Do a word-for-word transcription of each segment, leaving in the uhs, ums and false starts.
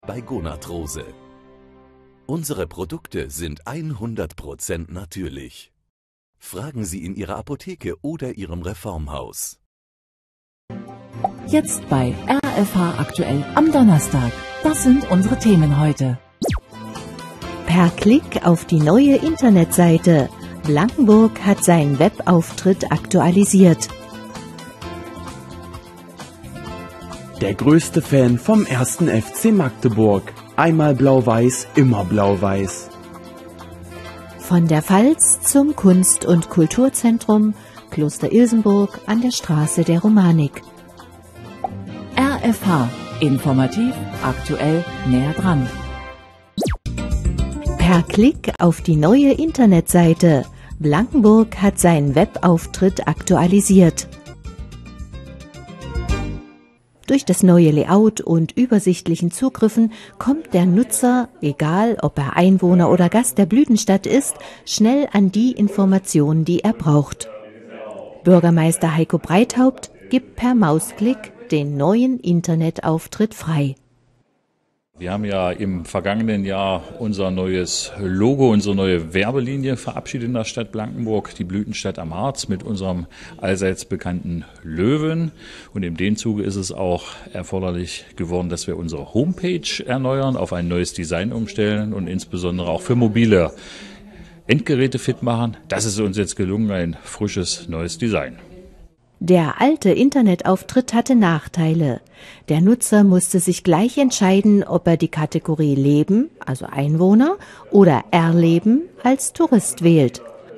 bei Gonatrose. Unsere Produkte sind hundert Prozent natürlich. Fragen Sie in Ihrer Apotheke oder Ihrem Reformhaus. Jetzt bei R F H aktuell am Donnerstag. Das sind unsere Themen heute. Per Klick auf die neue Internetseite. Blankenburg hat seinen Webauftritt aktualisiert. Der größte Fan vom ersten F C Magdeburg. Einmal blau-weiß, immer blau-weiß. Von der Pfalz zum Kunst- und Kulturzentrum Kloster Ilsenburg an der Straße der Romanik. R F H. Informativ, aktuell, näher dran. Per Klick auf die neue Internetseite. Blankenburg hat seinen Webauftritt aktualisiert. Durch das neue Layout und übersichtlichen Zugriffen kommt der Nutzer, egal ob er Einwohner oder Gast der Blütenstadt ist, schnell an die Informationen, die er braucht. Bürgermeister Heiko Breithaupt gibt per Mausklick den neuen Internetauftritt frei. Wir haben ja im vergangenen Jahr unser neues Logo, unsere neue Werbelinie verabschiedet in der Stadt Blankenburg, die Blütenstadt am Harz mit unserem allseits bekannten Löwen. Und in dem Zuge ist es auch erforderlich geworden, dass wir unsere Homepage erneuern, auf ein neues Design umstellen und insbesondere auch für mobile Endgeräte fit machen. Das ist uns jetzt gelungen, ein frisches neues Design. Der alte Internetauftritt hatte Nachteile. Der Nutzer musste sich gleich entscheiden, ob er die Kategorie Leben, also Einwohner, oder Erleben als Tourist wählt.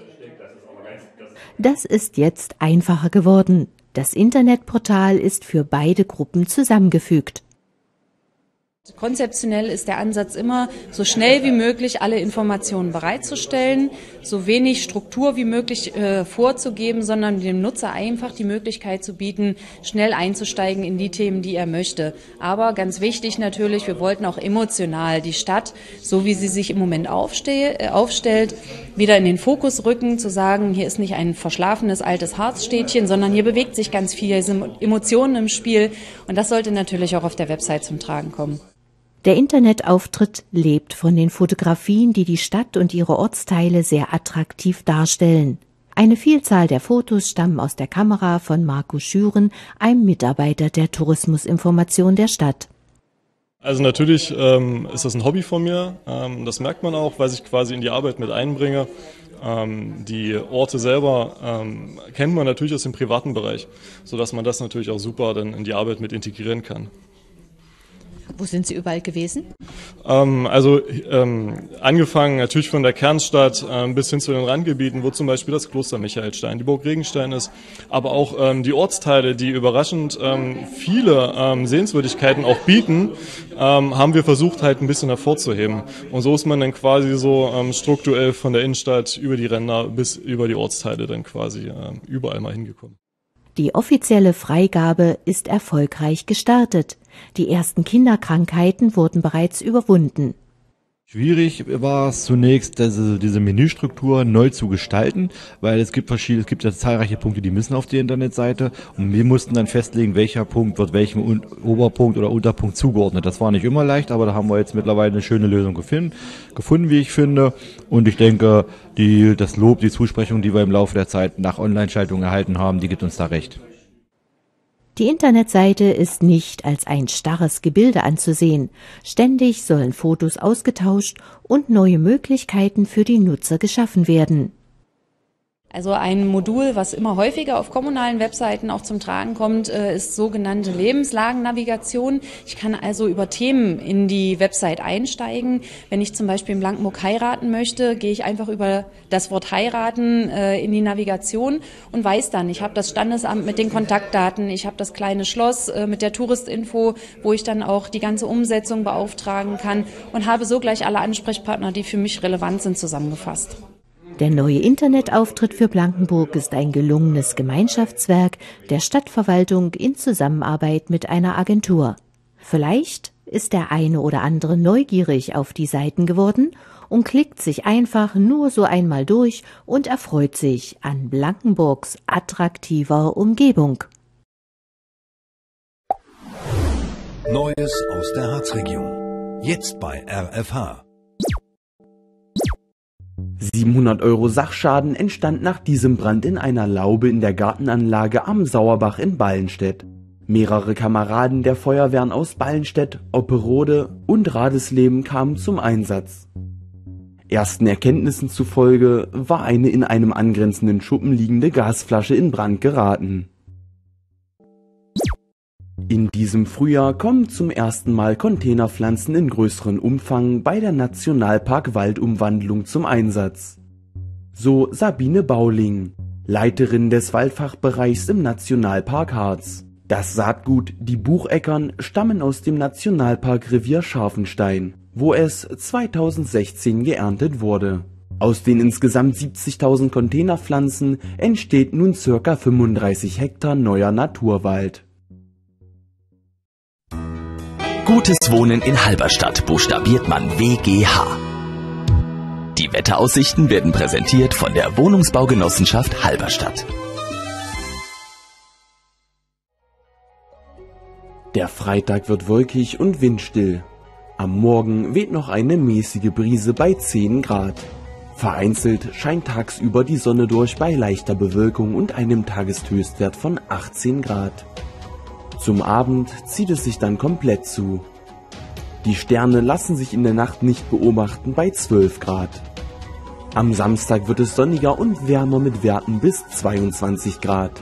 Das ist jetzt einfacher geworden. Das Internetportal ist für beide Gruppen zusammengefügt. Konzeptionell ist der Ansatz immer, so schnell wie möglich alle Informationen bereitzustellen, so wenig Struktur wie möglich äh, vorzugeben, sondern dem Nutzer einfach die Möglichkeit zu bieten, schnell einzusteigen in die Themen, die er möchte. Aber ganz wichtig natürlich, wir wollten auch emotional die Stadt, so wie sie sich im Moment aufste- äh, aufstellt, wieder in den Fokus rücken, zu sagen, hier ist nicht ein verschlafenes altes Harzstädtchen, sondern hier bewegt sich ganz viel, hier sind Emotionen im Spiel und das sollte natürlich auch auf der Website zum Tragen kommen. Der Internetauftritt lebt von den Fotografien, die die Stadt und ihre Ortsteile sehr attraktiv darstellen. Eine Vielzahl der Fotos stammen aus der Kamera von Marco Schüren, einem Mitarbeiter der Tourismusinformation der Stadt. Also natürlich ähm, ist das ein Hobby von mir, ähm, das merkt man auch, weil ich quasi in die Arbeit mit einbringe. Ähm, die Orte selber ähm, kennt man natürlich aus dem privaten Bereich, sodass man das natürlich auch super dann in die Arbeit mit integrieren kann. Wo sind Sie überall gewesen? Ähm, also ähm, angefangen natürlich von der Kernstadt ähm, bis hin zu den Randgebieten, wo zum Beispiel das Kloster Michaelstein, die Burg Regenstein ist, aber auch ähm, die Ortsteile, die überraschend ähm, viele ähm, Sehenswürdigkeiten auch bieten, ähm, haben wir versucht halt ein bisschen hervorzuheben. Und so ist man dann quasi so ähm, strukturell von der Innenstadt über die Ränder bis über die Ortsteile dann quasi ähm, überall mal hingekommen. Die offizielle Freigabe ist erfolgreich gestartet. Die ersten Kinderkrankheiten wurden bereits überwunden. Schwierig war es zunächst, diese, diese Menüstruktur neu zu gestalten, weil es gibt verschiedene, es gibt ja zahlreiche Punkte, die müssen auf die Internetseite und wir mussten dann festlegen, welcher Punkt wird welchem Oberpunkt oder Unterpunkt zugeordnet. Das war nicht immer leicht, aber da haben wir jetzt mittlerweile eine schöne Lösung gefunden, gefunden, wie ich finde. Und ich denke, die, das Lob, die Zusprechung, die wir im Laufe der Zeit nach Online-Schaltung erhalten haben, die gibt uns da recht. Die Internetseite ist nicht als ein starres Gebilde anzusehen. Ständig sollen Fotos ausgetauscht und neue Möglichkeiten für die Nutzer geschaffen werden. Also ein Modul, was immer häufiger auf kommunalen Webseiten auch zum Tragen kommt, ist sogenannte Lebenslagennavigation. Ich kann also über Themen in die Website einsteigen. Wenn ich zum Beispiel in Blankenburg heiraten möchte, gehe ich einfach über das Wort heiraten in die Navigation und weiß dann, ich habe das Standesamt mit den Kontaktdaten, ich habe das kleine Schloss mit der Touristinfo, wo ich dann auch die ganze Umsetzung beauftragen kann und habe so gleich alle Ansprechpartner, die für mich relevant sind, zusammengefasst. Der neue Internetauftritt für Blankenburg ist ein gelungenes Gemeinschaftswerk der Stadtverwaltung in Zusammenarbeit mit einer Agentur. Vielleicht ist der eine oder andere neugierig auf die Seiten geworden und klickt sich einfach nur so einmal durch und erfreut sich an Blankenburgs attraktiver Umgebung. Neues aus der Harzregion. Jetzt bei R F H. siebenhundert Euro Sachschaden entstand nach diesem Brand in einer Laube in der Gartenanlage am Sauerbach in Ballenstedt. Mehrere Kameraden der Feuerwehren aus Ballenstedt, Opperode und Radesleben kamen zum Einsatz. Ersten Erkenntnissen zufolge war eine in einem angrenzenden Schuppen liegende Gasflasche in Brand geraten. In diesem Frühjahr kommen zum ersten Mal Containerpflanzen in größeren Umfang bei der Nationalpark-Waldumwandlung zum Einsatz. So Sabine Bauling, Leiterin des Waldfachbereichs im Nationalpark Harz. Das Saatgut Die Bucheckern stammen aus dem Nationalpark Revier Scharfenstein, wo es zweitausendsechzehn geerntet wurde. Aus den insgesamt siebzigtausend Containerpflanzen entsteht nun ca. fünfunddreißig Hektar neuer Naturwald. Gutes Wohnen in Halberstadt buchstabiert man W G H. Die Wetteraussichten werden präsentiert von der Wohnungsbaugenossenschaft Halberstadt. Der Freitag wird wolkig und windstill. Am Morgen weht noch eine mäßige Brise bei zehn Grad. Vereinzelt scheint tagsüber die Sonne durch bei leichter Bewölkung und einem Tageshöchstwert von achtzehn Grad. Zum Abend zieht es sich dann komplett zu. Die Sterne lassen sich in der Nacht nicht beobachten bei zwölf Grad. Am Samstag wird es sonniger und wärmer mit Werten bis zweiundzwanzig Grad.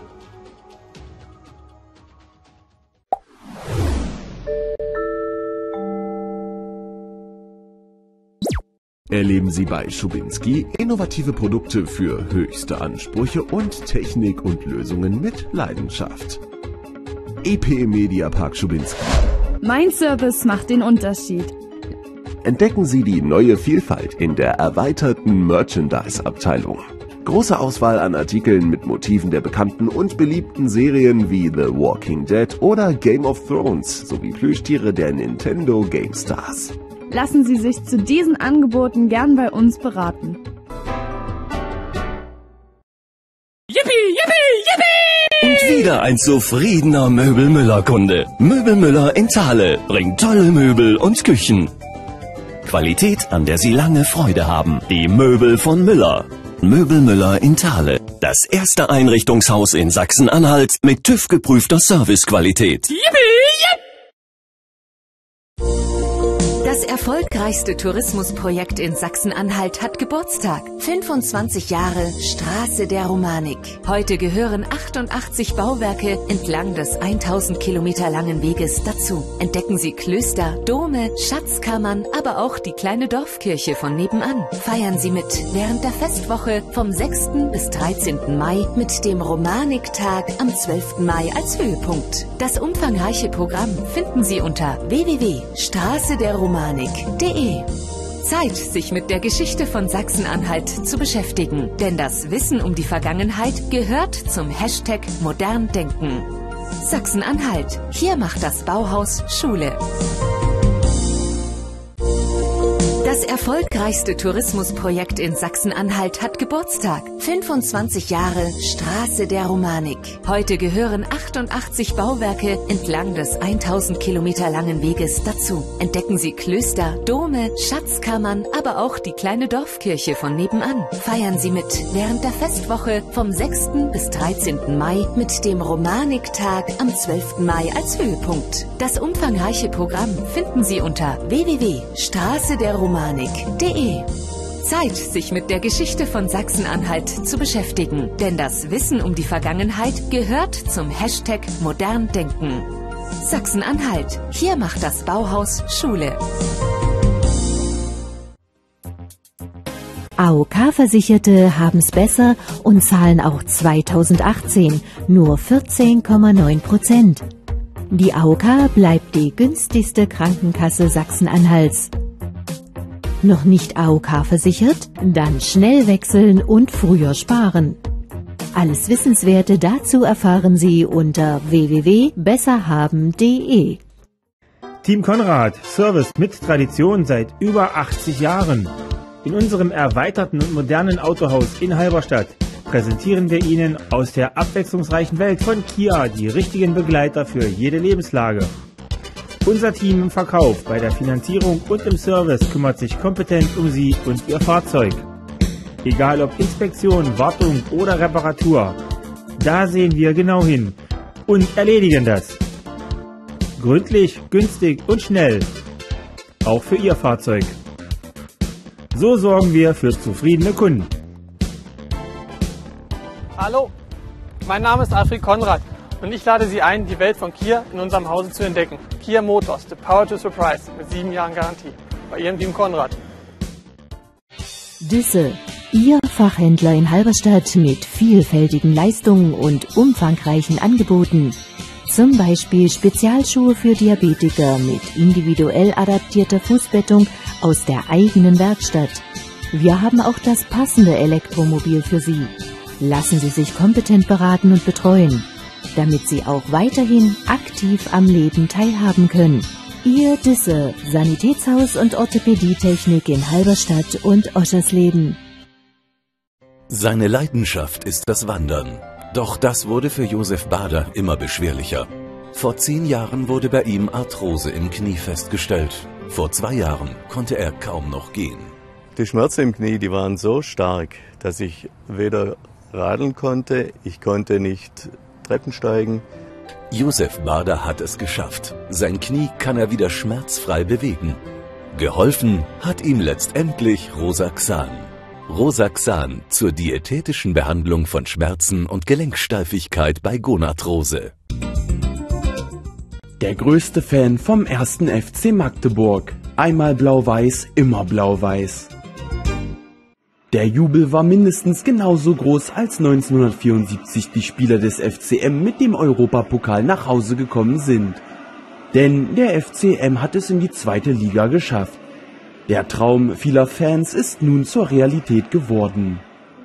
Erleben Sie bei Schubinski innovative Produkte für höchste Ansprüche und Technik und Lösungen mit Leidenschaft. E P Mediapark Schubinski. Mein Service macht den Unterschied. Entdecken Sie die neue Vielfalt in der erweiterten Merchandise-Abteilung. Große Auswahl an Artikeln mit Motiven der bekannten und beliebten Serien wie The Walking Dead oder Game of Thrones sowie Plüschtiere der Nintendo GameStars. Lassen Sie sich zu diesen Angeboten gern bei uns beraten. Yippie, yippie, yippie! Und wieder ein zufriedener Möbelmüller-Kunde. Möbelmüller in Thale bringt tolle Möbel und Küchen. Qualität, an der Sie lange Freude haben. Die Möbel von Müller. Möbelmüller in Thale. Das erste Einrichtungshaus in Sachsen-Anhalt mit TÜV-geprüfter Servicequalität. Yippie, yippie! Das erfolgreichste Tourismusprojekt in Sachsen-Anhalt hat Geburtstag. fünfundzwanzig Jahre Straße der Romanik. Heute gehören achtundachtzig Bauwerke entlang des tausend Kilometer langen Weges dazu. Entdecken Sie Klöster, Dome, Schatzkammern, aber auch die kleine Dorfkirche von nebenan. Feiern Sie mit während der Festwoche vom sechsten bis dreizehnten Mai mit dem Romaniktag am zwölften Mai als Höhepunkt. Das umfangreiche Programm finden Sie unter w w w punkt straße der romanik punkt de. Zeit, sich mit der Geschichte von Sachsen-Anhalt zu beschäftigen. Denn das Wissen um die Vergangenheit gehört zum Hashtag modern denken. Sachsen-Anhalt. Hier macht das Bauhaus Schule. Das erfolgreichste Tourismusprojekt in Sachsen-Anhalt hat Geburtstag. fünfundzwanzig Jahre Straße der Romanik. Heute gehören achtundachtzig Bauwerke entlang des tausend Kilometer langen Weges dazu. Entdecken Sie Klöster, Dome, Schatzkammern, aber auch die kleine Dorfkirche von nebenan. Feiern Sie mit während der Festwoche vom sechsten bis dreizehnten Mai mit dem Romaniktag am zwölften Mai als Höhepunkt. Das umfangreiche Programm finden Sie unter w w w punkt straße der romanik punkt de. Zeit, sich mit der Geschichte von Sachsen-Anhalt zu beschäftigen. Denn das Wissen um die Vergangenheit gehört zum Hashtag modern denken. Sachsen-Anhalt. Hier macht das Bauhaus Schule. A O K-Versicherte haben's besser und zahlen auch zweitausendachtzehn nur vierzehn Komma neun Prozent. Die A O K bleibt die günstigste Krankenkasse Sachsen-Anhalts. Noch nicht A O K versichert? Dann schnell wechseln und früher sparen. Alles Wissenswerte dazu erfahren Sie unter w w w punkt besser haben punkt de. Team Konrad, Service mit Tradition seit über achtzig Jahren. In unserem erweiterten und modernen Autohaus in Halberstadt präsentieren wir Ihnen aus der abwechslungsreichen Welt von Kia die richtigen Begleiter für jede Lebenslage. Unser Team im Verkauf, bei der Finanzierung und im Service kümmert sich kompetent um Sie und Ihr Fahrzeug. Egal ob Inspektion, Wartung oder Reparatur, da sehen wir genau hin und erledigen das. Gründlich, günstig und schnell. Auch für Ihr Fahrzeug. So sorgen wir für zufriedene Kunden. Hallo, mein Name ist Alfred Konrad und ich lade Sie ein, die Welt von Kia in unserem Hause zu entdecken. Kia Motors, the power to surprise, mit sieben Jahren Garantie. Bei Ihrem Team Konrad. Düsse, Ihr Fachhändler in Halberstadt mit vielfältigen Leistungen und umfangreichen Angeboten. Zum Beispiel Spezialschuhe für Diabetiker mit individuell adaptierter Fußbettung aus der eigenen Werkstatt. Wir haben auch das passende Elektromobil für Sie. Lassen Sie sich kompetent beraten und betreuen, damit Sie auch weiterhin aktiv am Leben teilhaben können. Ihr Düsse, Sanitätshaus und Orthopädietechnik in Halberstadt und Oschersleben. Seine Leidenschaft ist das Wandern. Doch das wurde für Josef Bader immer beschwerlicher. Vor zehn Jahren wurde bei ihm Arthrose im Knie festgestellt. Vor zwei Jahren konnte er kaum noch gehen. Die Schmerzen im Knie, die waren so stark, dass ich weder radeln konnte, ich konnte nicht Treppen steigen. Josef Bader hat es geschafft. Sein Knie kann er wieder schmerzfrei bewegen. Geholfen hat ihm letztendlich Rosaxan. Rosaxan zur diätetischen Behandlung von Schmerzen und Gelenksteifigkeit bei Gonarthrose. Der größte Fan vom ersten F C Magdeburg. Einmal blau-weiß, immer blau-weiß. Der Jubel war mindestens genauso groß, als neunzehnhundertvierundsiebzig die Spieler des F C M mit dem Europapokal nach Hause gekommen sind. Denn der F C M hat es in die zweite Liga geschafft. Der Traum vieler Fans ist nun zur Realität geworden.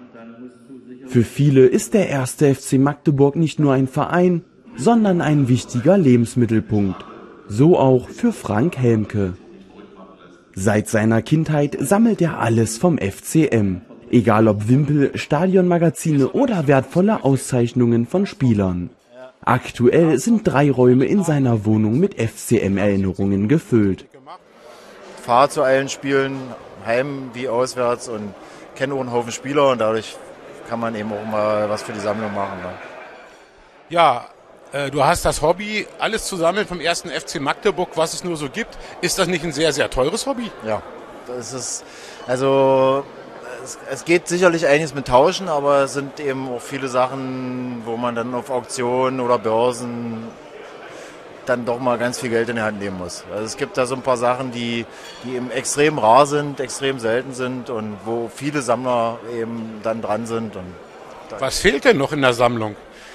Für viele ist der erste F C Magdeburg nicht nur ein Verein, sondern ein wichtiger Lebensmittelpunkt. So auch für Frank Helmke. Seit seiner Kindheit sammelt er alles vom F C M. Egal ob Wimpel, Stadionmagazine oder wertvolle Auszeichnungen von Spielern. Aktuell sind drei Räume in seiner Wohnung mit F C M-Erinnerungen gefüllt. Fahre zu allen Spielen, heim wie auswärts, und kenne auch einen Haufen Spieler, und dadurch kann man eben auch mal was für die Sammlung machen. Ne? Ja, äh, du hast das Hobby, alles zu sammeln vom ersten F C Magdeburg, was es nur so gibt. Ist das nicht ein sehr, sehr teures Hobby? Ja, das ist, also es, es geht sicherlich einiges mit Tauschen, aber es sind eben auch viele Sachen, wo man dann auf Auktionen oder Börsen dann doch mal ganz viel Geld in die Hand nehmen muss. Also es gibt da so ein paar Sachen, die, die eben extrem rar sind, extrem selten sind und wo viele Sammler eben dann dran sind. Und was fehlt denn noch in der Sammlung?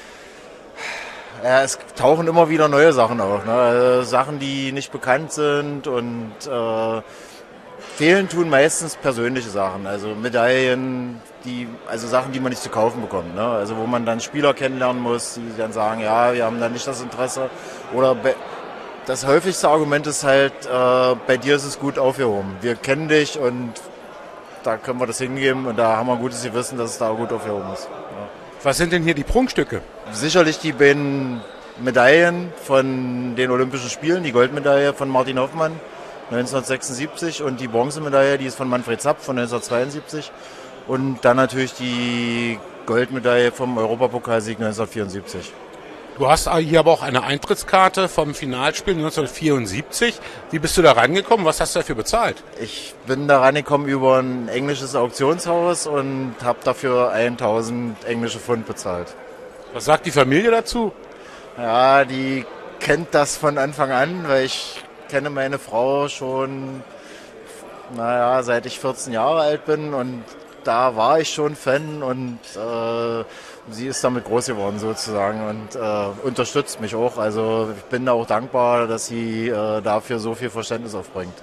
Ja, es tauchen immer wieder neue Sachen auf, ne? Also Sachen, die nicht bekannt sind, und äh, fehlen tun meistens persönliche Sachen, also Medaillen, die, also Sachen, die man nicht zu kaufen bekommt, ne? Also wo man dann Spieler kennenlernen muss, die dann sagen, ja, wir haben da nicht das Interesse. Oder be- das häufigste Argument ist halt, äh, bei dir ist es gut aufgehoben. Wir kennen dich und da können wir das hingeben, und da haben wir ein gutes Gewissen, dass es da gut aufgehoben ist. Ja. Was sind denn hier die Prunkstücke? Sicherlich die beiden Medaillen von den Olympischen Spielen, die Goldmedaille von Martin Hoffmann neunzehnhundertsechsundsiebzig und die Bronzemedaille, die ist von Manfred Zapp von neunzehnhundertzweiundsiebzig, und dann natürlich die Goldmedaille vom Europapokalsieg neunzehnhundertvierundsiebzig. Du hast hier aber auch eine Eintrittskarte vom Finalspiel neunzehnhundertvierundsiebzig. Wie bist du da rangekommen? Was hast du dafür bezahlt? Ich bin da rangekommen über ein englisches Auktionshaus und habe dafür tausend englische Pfund bezahlt. Was sagt die Familie dazu? Ja, die kennt das von Anfang an, weil ich kenne meine Frau schon, naja, seit ich vierzehn Jahre alt bin, und da war ich schon Fan, und äh, sie ist damit groß geworden sozusagen und äh, unterstützt mich auch. Also ich bin da auch dankbar, dass sie äh, dafür so viel Verständnis aufbringt.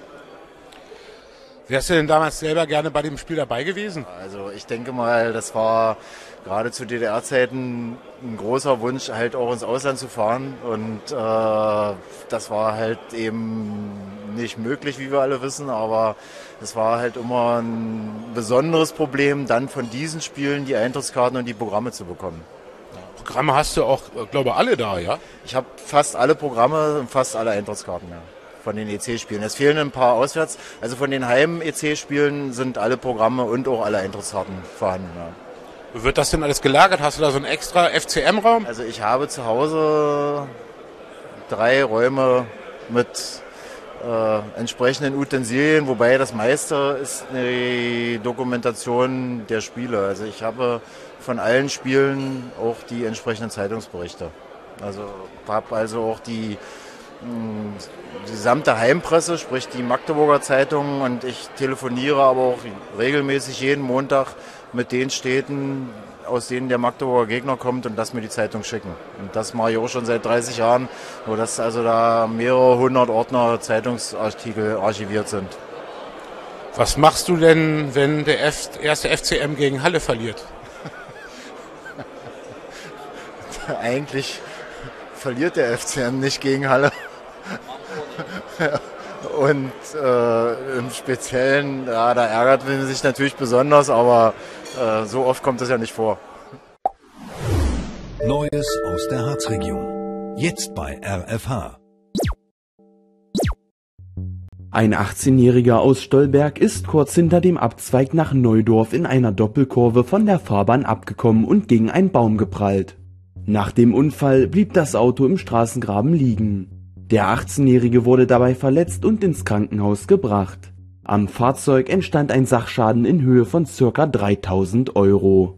Wärst du denn damals selber gerne bei dem Spiel dabei gewesen? Also ich denke mal, das war gerade zu D D R-Zeiten ein großer Wunsch, halt auch ins Ausland zu fahren, und äh, das war halt eben nicht möglich, wie wir alle wissen, aber es war halt immer ein besonderes Problem, dann von diesen Spielen die Eintrittskarten und die Programme zu bekommen. Programme hast du auch, glaube ich, alle da, ja? Ich habe fast alle Programme und fast alle Eintrittskarten, ja, von den E C-Spielen. Es fehlen ein paar auswärts. Also von den Heim-E C-Spielen sind alle Programme und auch alle Eintrittskarten vorhanden, ja. Wie wird das denn alles gelagert? Hast du da so einen extra F C M-Raum? Also ich habe zu Hause drei Räume mit äh, entsprechenden Utensilien, wobei das meiste ist eine Dokumentation der Spiele. Also ich habe von allen Spielen auch die entsprechenden Zeitungsberichte. Also habe also auch die, die gesamte Heimpresse, sprich die Magdeburger Zeitung, und ich telefoniere aber auch regelmäßig jeden Montag mit den Städten, aus denen der Magdeburger Gegner kommt, und das mir die Zeitung schicken. Und das mache ich auch schon seit dreißig Jahren, wo das also da mehrere hundert Ordner Zeitungsartikel archiviert sind. Was machst du denn, wenn der F- erste F C M gegen Halle verliert? Eigentlich verliert der F C M nicht gegen Halle. Und äh, im Speziellen, ja, da ärgert man sich natürlich besonders, aber äh, so oft kommt das ja nicht vor. Neues aus der Harzregion. Jetzt bei R F H. Ein achtzehnjähriger aus Stolberg ist kurz hinter dem Abzweig nach Neudorf in einer Doppelkurve von der Fahrbahn abgekommen und gegen einen Baum geprallt. Nach dem Unfall blieb das Auto im Straßengraben liegen. Der achtzehnjährige wurde dabei verletzt und ins Krankenhaus gebracht. Am Fahrzeug entstand ein Sachschaden in Höhe von ca. dreitausend Euro.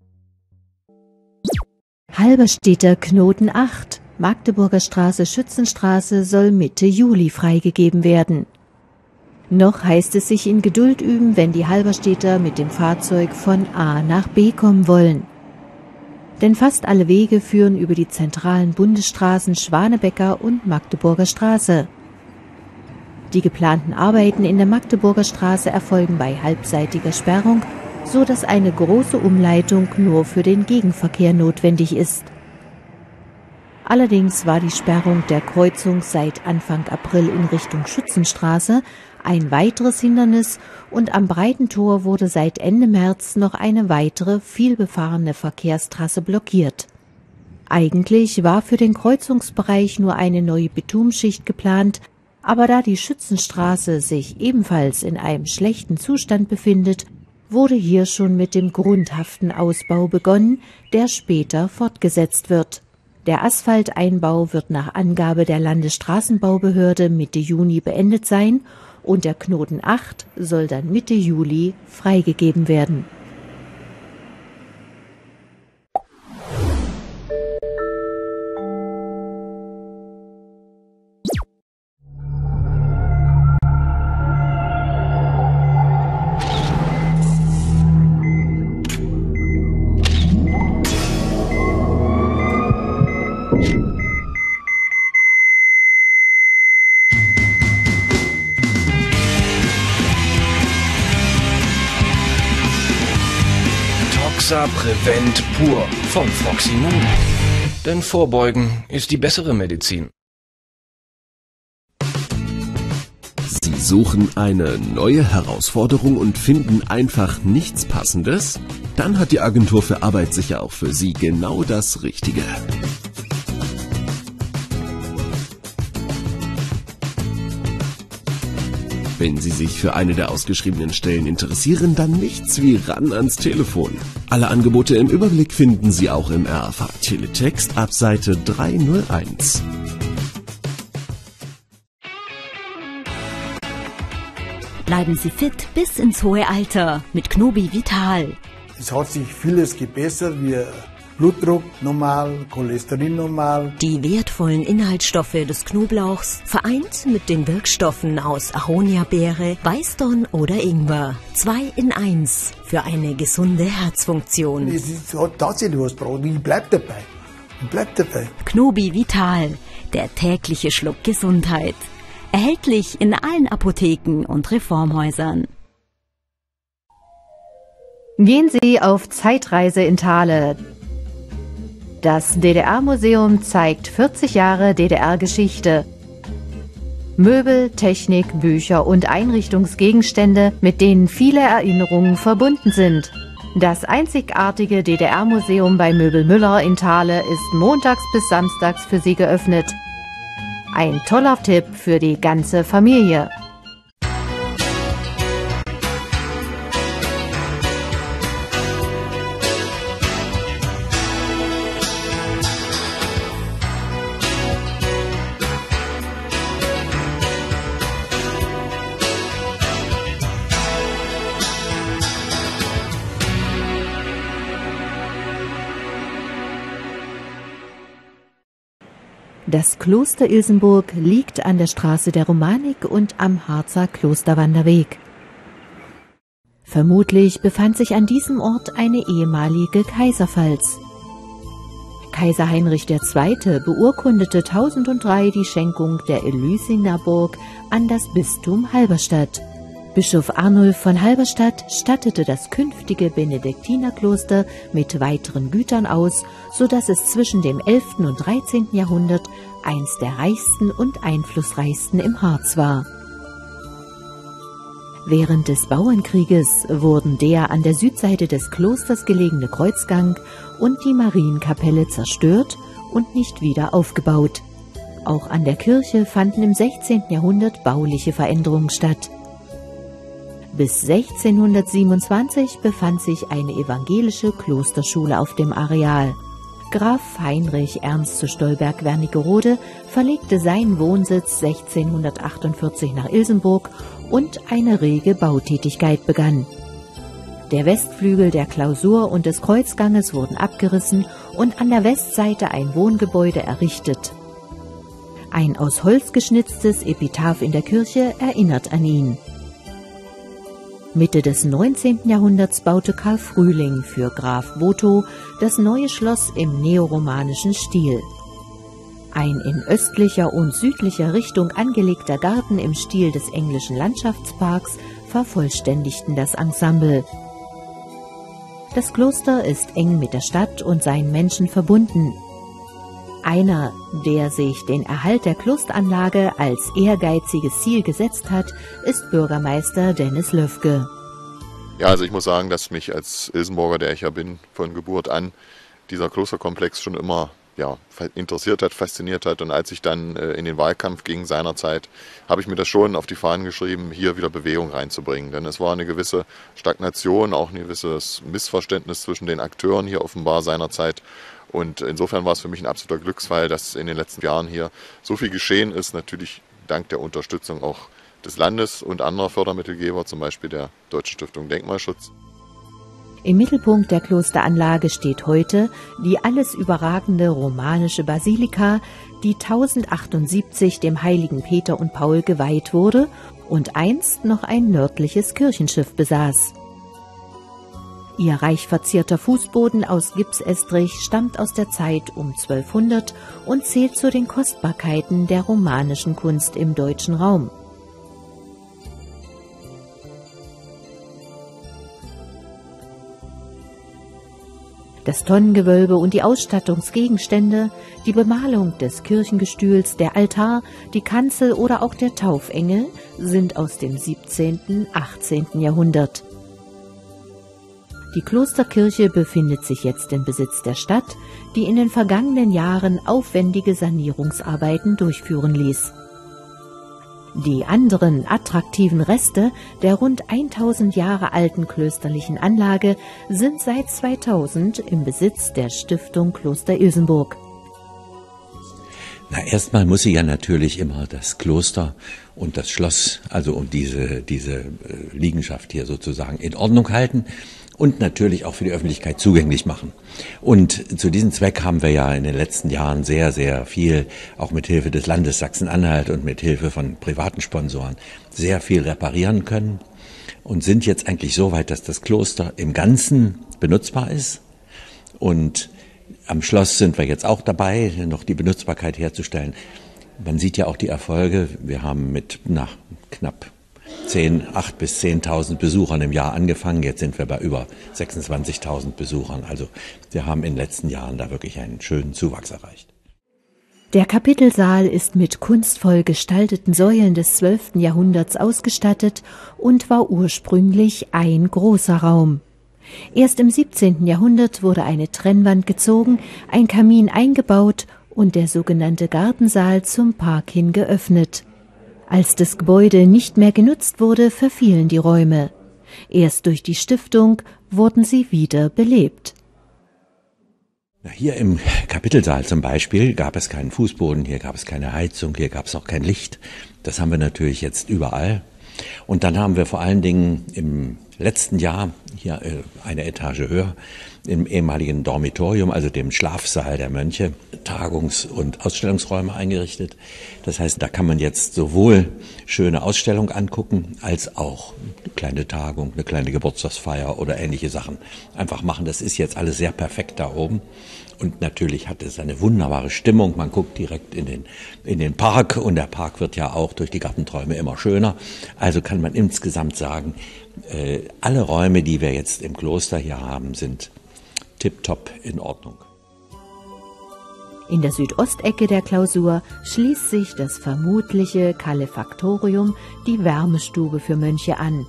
Halberstädter Knoten acht, Magdeburger Straße Schützenstraße soll Mitte Juli freigegeben werden. Noch heißt es sich in Geduld üben, wenn die Halberstädter mit dem Fahrzeug von A nach B kommen wollen. Denn fast alle Wege führen über die zentralen Bundesstraßen Schwanebecker und Magdeburger Straße. Die geplanten Arbeiten in der Magdeburger Straße erfolgen bei halbseitiger Sperrung, so dass eine große Umleitung nur für den Gegenverkehr notwendig ist. Allerdings war die Sperrung der Kreuzung seit Anfang April in Richtung Schützenstraße ein weiteres Hindernis, und am Breitentor wurde seit Ende März noch eine weitere, vielbefahrene Verkehrstrasse blockiert. Eigentlich war für den Kreuzungsbereich nur eine neue Bitumschicht geplant, aber da die Schützenstraße sich ebenfalls in einem schlechten Zustand befindet, wurde hier schon mit dem grundhaften Ausbau begonnen, der später fortgesetzt wird. Der Asphalteinbau wird nach Angabe der Landesstraßenbaubehörde Mitte Juni beendet sein, und der Knoten acht soll dann Mitte Juli freigegeben werden. Prevent pur von Froximon. Denn Vorbeugen ist die bessere Medizin. Sie suchen eine neue Herausforderung und finden einfach nichts Passendes? Dann hat die Agentur für Arbeit sicher auch für Sie genau das Richtige. Wenn Sie sich für eine der ausgeschriebenen Stellen interessieren, dann nichts wie ran ans Telefon. Alle Angebote im Überblick finden Sie auch im R F H Teletext ab Seite dreihunderteins. Bleiben Sie fit bis ins hohe Alter mit Knobi Vital. Es hat sich vieles gebessert, wie Blutdruck normal, Cholesterin normal. Die wertvollen Inhaltsstoffe des Knoblauchs vereint mit den Wirkstoffen aus Aronia-Beere, Weißdorn oder Ingwer. Zwei in eins für eine gesunde Herzfunktion. Es ist, hat tatsächlich was gebracht. Ich bleib dabei. Ich bleib dabei. Knobi Vital, der tägliche Schluck Gesundheit. Erhältlich in allen Apotheken und Reformhäusern. Gehen Sie auf Zeitreise in Thale. Das D D R-Museum zeigt vierzig Jahre D D R-Geschichte. Möbel, Technik, Bücher und Einrichtungsgegenstände, mit denen viele Erinnerungen verbunden sind. Das einzigartige D D R-Museum bei Möbel Müller in Thale ist montags bis samstags für Sie geöffnet. Ein toller Tipp für die ganze Familie. Das Kloster Ilsenburg liegt an der Straße der Romanik und am Harzer Klosterwanderweg. Vermutlich befand sich an diesem Ort eine ehemalige Kaiserpfalz. Kaiser Heinrich der Zweite beurkundete tausenddrei die Schenkung der Elüsingerburg an das Bistum Halberstadt. Bischof Arnulf von Halberstadt stattete das künftige Benediktinerkloster mit weiteren Gütern aus, so dass es zwischen dem elften und dreizehnten Jahrhundert eins der reichsten und einflussreichsten im Harz war. Während des Bauernkrieges wurden der an der Südseite des Klosters gelegene Kreuzgang und die Marienkapelle zerstört und nicht wieder aufgebaut. Auch an der Kirche fanden im sechzehnten Jahrhundert bauliche Veränderungen statt. Bis sechzehnhundertsiebenundzwanzig befand sich eine evangelische Klosterschule auf dem Areal. Graf Heinrich Ernst zu Stolberg-Wernigerode verlegte seinen Wohnsitz sechzehnhundertachtundvierzig nach Ilsenburg und eine rege Bautätigkeit begann. Der Westflügel der Klausur und des Kreuzganges wurden abgerissen und an der Westseite ein Wohngebäude errichtet. Ein aus Holz geschnitztes Epitaph in der Kirche erinnert an ihn. Mitte des neunzehnten Jahrhunderts baute Karl Frühling für Graf Botho das neue Schloss im neoromanischen Stil. Ein in östlicher und südlicher Richtung angelegter Garten im Stil des englischen Landschaftsparks vervollständigten das Ensemble. Das Kloster ist eng mit der Stadt und seinen Menschen verbunden. Einer, der sich den Erhalt der Klosteranlage als ehrgeiziges Ziel gesetzt hat, ist Bürgermeister Dennis Löfke. Ja, also ich muss sagen, dass mich als Ilsenburger, der ich ja bin, von Geburt an, dieser Klosterkomplex schon immer ja, interessiert hat, fasziniert hat. Und als ich dann äh, in den Wahlkampf ging seinerzeit, habe ich mir das schon auf die Fahnen geschrieben, hier wieder Bewegung reinzubringen. Denn es war eine gewisse Stagnation, auch ein gewisses Missverständnis zwischen den Akteuren hier offenbar seinerzeit. Und insofern war es für mich ein absoluter Glücksfall, dass in den letzten Jahren hier so viel geschehen ist, natürlich dank der Unterstützung auch des Landes und anderer Fördermittelgeber, zum Beispiel der Deutschen Stiftung Denkmalschutz. Im Mittelpunkt der Klosteranlage steht heute die alles überragende romanische Basilika, die tausendachtundsiebenzig dem heiligen Peter und Paul geweiht wurde und einst noch ein nördliches Kirchenschiff besaß. Ihr reich verzierter Fußboden aus Gipsestrich stammt aus der Zeit um zwölfhundert und zählt zu den Kostbarkeiten der romanischen Kunst im deutschen Raum. Das Tonnengewölbe und die Ausstattungsgegenstände, die Bemalung des Kirchengestühls, der Altar, die Kanzel oder auch der Taufengel sind aus dem siebzehnten, achtzehnten Jahrhundert. Die Klosterkirche befindet sich jetzt im Besitz der Stadt, die in den vergangenen Jahren aufwendige Sanierungsarbeiten durchführen ließ. Die anderen attraktiven Reste der rund tausend Jahre alten klösterlichen Anlage sind seit zweitausend im Besitz der Stiftung Kloster Ilsenburg. Na, erstmal muss sie ja natürlich immer das Kloster und das Schloss, also um diese, diese Liegenschaft hier sozusagen in Ordnung halten und natürlich auch für die Öffentlichkeit zugänglich machen. Und zu diesem Zweck haben wir ja in den letzten Jahren sehr, sehr viel, auch mit Hilfe des Landes Sachsen-Anhalt und mit Hilfe von privaten Sponsoren, sehr viel reparieren können und sind jetzt eigentlich so weit, dass das Kloster im Ganzen benutzbar ist. Und am Schloss sind wir jetzt auch dabei, noch die Benutzbarkeit herzustellen. Man sieht ja auch die Erfolge. Wir haben mit na, knapp zehn, acht bis zehntausend Besuchern im Jahr angefangen. Jetzt sind wir bei über sechsundzwanzigtausend Besuchern. Also wir haben in den letzten Jahren da wirklich einen schönen Zuwachs erreicht. Der Kapitelsaal ist mit kunstvoll gestalteten Säulen des zwölften Jahrhunderts ausgestattet und war ursprünglich ein großer Raum. Erst im siebzehnten Jahrhundert wurde eine Trennwand gezogen, ein Kamin eingebaut und der sogenannte Gartensaal zum Park hin geöffnet. Als das Gebäude nicht mehr genutzt wurde, verfielen die Räume. Erst durch die Stiftung wurden sie wieder belebt. Hier im Kapitelsaal zum Beispiel gab es keinen Fußboden, hier gab es keine Heizung, hier gab es auch kein Licht. Das haben wir natürlich jetzt überall. Und dann haben wir vor allen Dingen im letzten Jahr hier eine Etage höher im ehemaligen Dormitorium, also dem Schlafsaal der Mönche, Tagungs- und Ausstellungsräume eingerichtet. Das heißt, da kann man jetzt sowohl schöne Ausstellung angucken, als auch eine kleine Tagung, eine kleine Geburtstagsfeier oder ähnliche Sachen einfach machen. Das ist jetzt alles sehr perfekt da oben. Und natürlich hat es eine wunderbare Stimmung. Man guckt direkt in den, in den Park und der Park wird ja auch durch die Gartenträume immer schöner. Also kann man insgesamt sagen, äh, alle Räume, die wir jetzt im Kloster hier haben, sind tipptopp in Ordnung. In der Südostecke der Klausur schließt sich das vermutliche Kalefaktorium, die Wärmestube für Mönche, an.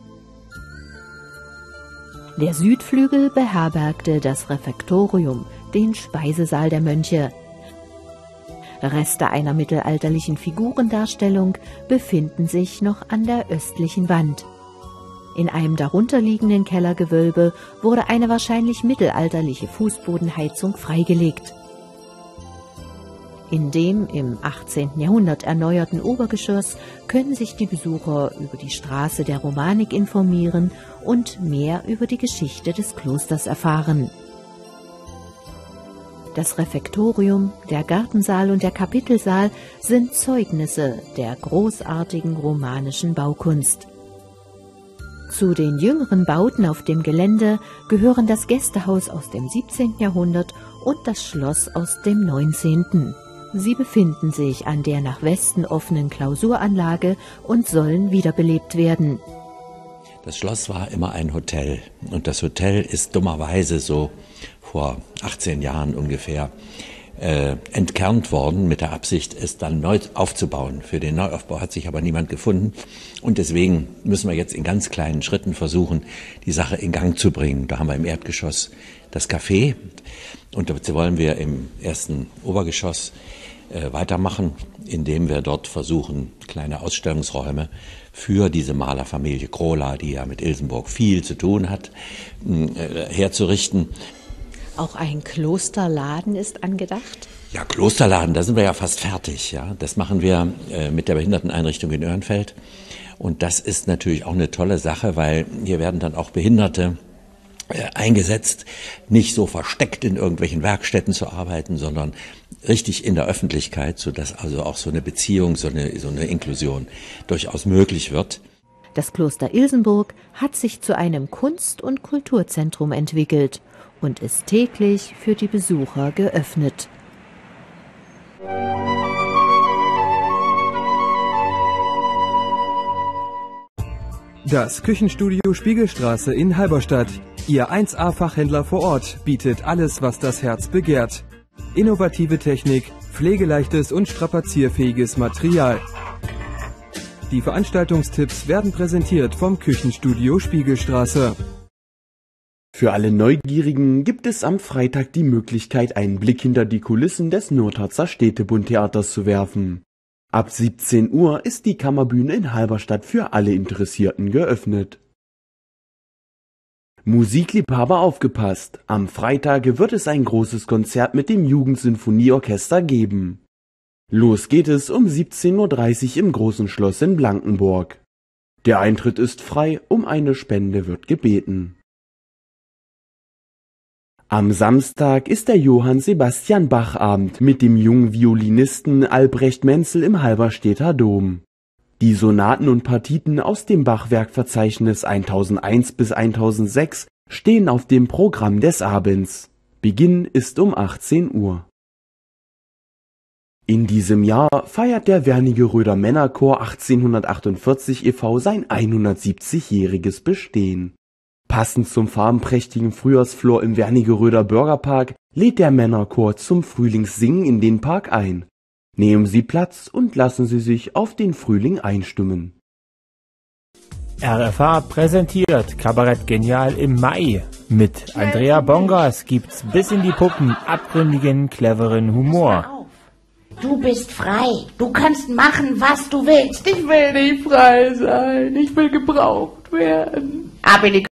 Der Südflügel beherbergte das Refektorium, den Speisesaal der Mönche. Reste einer mittelalterlichen Figurendarstellung befinden sich noch an der östlichen Wand. In einem darunterliegenden Kellergewölbe wurde eine wahrscheinlich mittelalterliche Fußbodenheizung freigelegt. In dem im achtzehnten Jahrhundert erneuerten Obergeschoss können sich die Besucher über die Straße der Romanik informieren und mehr über die Geschichte des Klosters erfahren. Das Refektorium, der Gartensaal und der Kapitelsaal sind Zeugnisse der großartigen romanischen Baukunst. Zu den jüngeren Bauten auf dem Gelände gehören das Gästehaus aus dem siebzehnten Jahrhundert und das Schloss aus dem neunzehnten Sie befinden sich an der nach Westen offenen Klausuranlage und sollen wiederbelebt werden. Das Schloss war immer ein Hotel und das Hotel ist dummerweise so vor achtzehn Jahren ungefähr äh, entkernt worden mit der Absicht, es dann neu aufzubauen. Für den Neuaufbau hat sich aber niemand gefunden und deswegen müssen wir jetzt in ganz kleinen Schritten versuchen, die Sache in Gang zu bringen. Da haben wir im Erdgeschoss das Café und dazu wollen wir im ersten Obergeschoss äh, weitermachen, indem wir dort versuchen, kleine Ausstellungsräume für diese Malerfamilie Krola, die ja mit Ilsenburg viel zu tun hat, äh, herzurichten. Auch ein Klosterladen ist angedacht? Ja, Klosterladen, da sind wir ja fast fertig. Ja, das machen wir äh, mit der Behinderteneinrichtung in Oehrenfeld. Und das ist natürlich auch eine tolle Sache, weil hier werden dann auch Behinderte äh, eingesetzt, nicht so versteckt in irgendwelchen Werkstätten zu arbeiten, sondern richtig in der Öffentlichkeit, sodass also auch so eine Beziehung, so eine, so eine Inklusion durchaus möglich wird. Das Kloster Ilsenburg hat sich zu einem Kunst- und Kulturzentrum entwickelt und ist täglich für die Besucher geöffnet. Das Küchenstudio Spiegelstraße in Halberstadt. Ihr eins A-Fachhändler vor Ort bietet alles, was das Herz begehrt. Innovative Technik, pflegeleichtes und strapazierfähiges Material. Die Veranstaltungstipps werden präsentiert vom Küchenstudio Spiegelstraße. Für alle Neugierigen gibt es am Freitag die Möglichkeit, einen Blick hinter die Kulissen des Notharzer Städtebundtheaters zu werfen. Ab siebzehn Uhr ist die Kammerbühne in Halberstadt für alle Interessierten geöffnet. Musikliebhaber aufgepasst! Am Freitag wird es ein großes Konzert mit dem Jugendsinfonieorchester geben. Los geht es um siebzehn Uhr dreißig im Großen Schloss in Blankenburg. Der Eintritt ist frei, um eine Spende wird gebeten. Am Samstag ist der Johann Sebastian Bach Abend mit dem jungen Violinisten Albrecht Menzel im Halberstädter Dom. Die Sonaten und Partiten aus dem Bachwerkverzeichnis eintausendeins bis eintausendsechs stehen auf dem Programm des Abends. Beginn ist um achtzehn Uhr. In diesem Jahr feiert der Wernigeröder Männerchor achtzehnhundertachtundvierzig e V sein hundertsiebzigjähriges Bestehen. Passend zum farbenprächtigen Frühjahrsflor im Wernigeröder Bürgerpark lädt der Männerchor zum Frühlingssingen in den Park ein. Nehmen Sie Platz und lassen Sie sich auf den Frühling einstimmen. R F A präsentiert Kabarett Genial im Mai. Mit Andrea Bongas gibt's bis in die Puppen abgründigen, cleveren Humor. Du bist frei. Du kannst machen, was du willst. Ich will nicht frei sein. Ich will gebraucht werden. Ab in die